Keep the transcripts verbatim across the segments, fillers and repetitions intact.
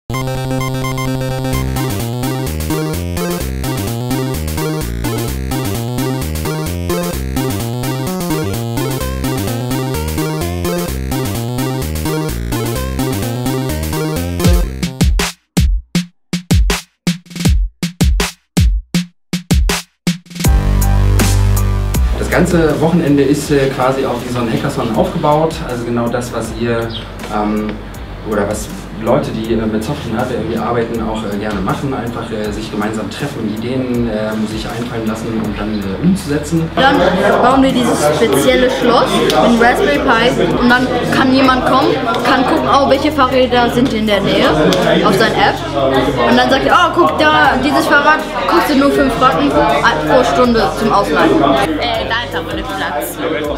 Das ganze Wochenende ist äh, quasi auch wie so ein Hackathon aufgebaut, also genau das, was ihr ähm, oder was Leute, die äh, mit Software und Hardware irgendwie arbeiten, auch äh, gerne machen, einfach äh, sich gemeinsam treffen, Ideen äh, sich einfallen lassen und dann äh, umzusetzen. Dann bauen wir dieses spezielle Schloss mit Raspberry Pi und dann kann jemand kommen, kann gucken, oh, welche Fahrräder sind in der Nähe auf seiner App und dann sagt er, oh, guck da, dieses Fahrrad kostet nur fünf Franken pro Stunde zum Ausleihen. Äh, da ist aber nicht Platz.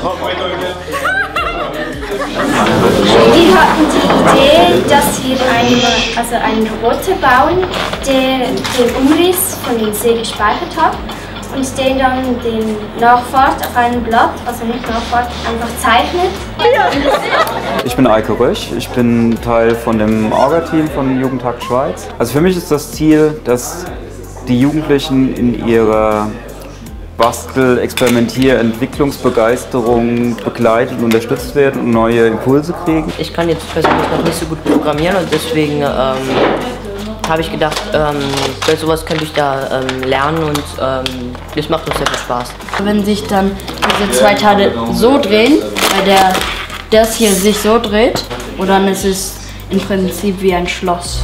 Wir hatten die Idee, dass wir einen, also einen Roboter bauen, der den Umriss von dem See gespeichert hat und den dann den nachfahrt auf einem Blatt, also nicht nachfahrt, einfach zeichnet. Ich bin Eike Rösch, ich bin Teil von dem Orga-Team von Jugendhakt Schweiz. Also für mich ist das Ziel, dass die Jugendlichen in ihrer Bastel-, Experimentier-, Entwicklungsbegeisterung begleitet und unterstützt werden und neue Impulse kriegen. Ich kann jetzt persönlich noch nicht so gut programmieren und deswegen ähm, habe ich gedacht, ähm, bei sowas könnte ich da ähm, lernen und ähm, das macht uns sehr viel Spaß. Wenn sich dann diese zwei Teile so drehen, weil der, das hier sich so dreht, und dann ist es im Prinzip wie ein Schloss.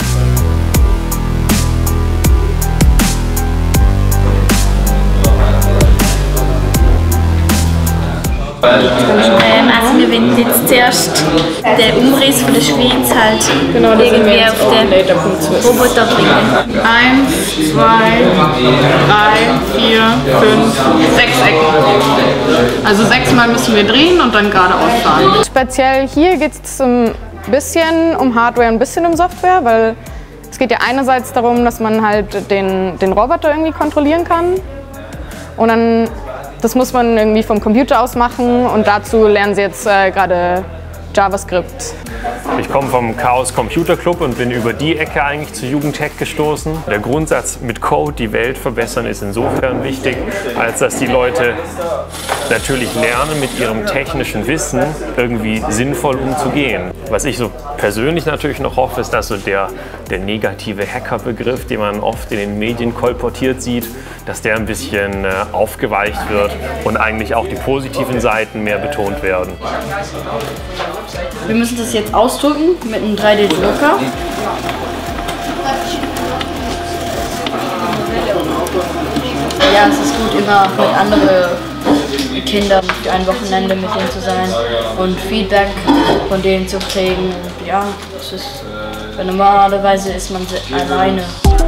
Ähm, also wir wollen jetzt zuerst den Umriss von der Schweiz halt genau, irgendwie auf den Roboter bringen. Eins, zwei, drei, vier, fünf, sechs Ecken. Also sechsmal müssen wir drehen und dann geradeaus fahren. Speziell hier geht es ein bisschen um Hardware, ein bisschen um Software, weil es geht ja einerseits darum, dass man halt den, den Roboter irgendwie kontrollieren kann und dann das muss man irgendwie vom Computer aus machen und dazu lernen sie jetzt äh, gerade JavaScript. Ich komme vom Chaos Computer Club und bin über die Ecke eigentlich zu Jugendhack gestoßen. Der Grundsatz, mit Code die Welt verbessern, ist insofern wichtig, als dass die Leute natürlich lernen, mit ihrem technischen Wissen irgendwie sinnvoll umzugehen. Was ich so persönlich natürlich noch hoffe, ist, dass so der, der negative Hacker-Begriff, den man oft in den Medien kolportiert sieht, dass der ein bisschen äh, aufgeweicht wird und eigentlich auch die positiven Seiten mehr betont werden. Wir müssen das jetzt ausdrücken mit einem drei D Drucker. Ja, es ist gut, immer mit anderen Kindern für ein Wochenende mit denen zu sein und Feedback von denen zu kriegen. Und ja, es ist, normalerweise ist man alleine.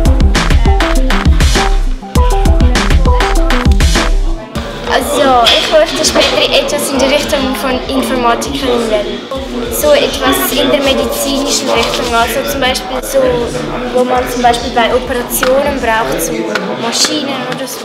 Also ich möchte später etwas in der Richtung von Informatikerin werden. So etwas in der medizinischen Richtung, also zum Beispiel so, wo man zum Beispiel bei Operationen braucht, so Maschinen oder so.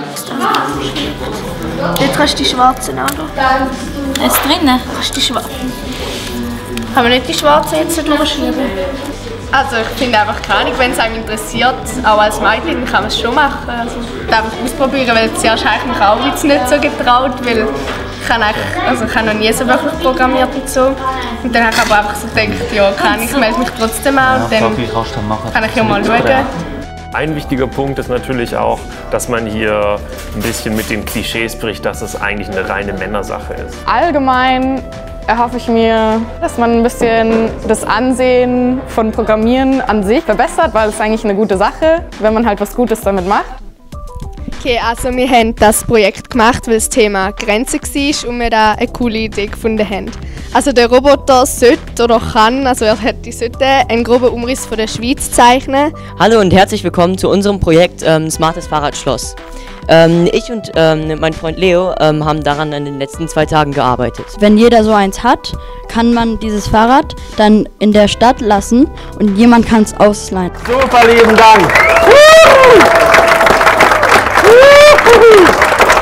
Dort kannst du die schwarzen anschauen. Ist drinnen? Kannst du die schwarzen. Kann man nicht die schwarzen jetzt so durchschieben? Also ich finde einfach keine Ahnung, wenn es einem interessiert, auch als Mädchen, dann kann man es schon machen. Also einfach ausprobieren, weil zuerst habe ich mich auch jetzt nicht so getraut, weil ich habe, also ich habe noch nie so wirklich programmiert und so. Und dann habe ich aber einfach so gedacht, ja, kann ich melde mich trotzdem an und dann kann ich ja mal schauen. Ein wichtiger Punkt ist natürlich auch, dass man hier ein bisschen mit den Klischees bricht, dass es eigentlich eine reine Männersache ist. Allgemein erhoffe ich mir, dass man ein bisschen das Ansehen von Programmieren an sich verbessert, weil es eigentlich eine gute Sache, wenn man halt was Gutes damit macht. Okay, also wir haben das Projekt gemacht, weil das Thema Grenze war und wir da eine coole Idee gefunden haben. Also der Roboter sollte oder kann, also er hätte sollte einen groben Umriss von der Schweiz zeichnen. Hallo und herzlich willkommen zu unserem Projekt ähm, Smartes Fahrradschloss. Ähm, ich und ähm, mein Freund Leo ähm, haben daran in den letzten zwei Tagen gearbeitet. Wenn jeder so eins hat, kann man dieses Fahrrad dann in der Stadt lassen und jemand kann es ausleihen. Super, lieben Dank!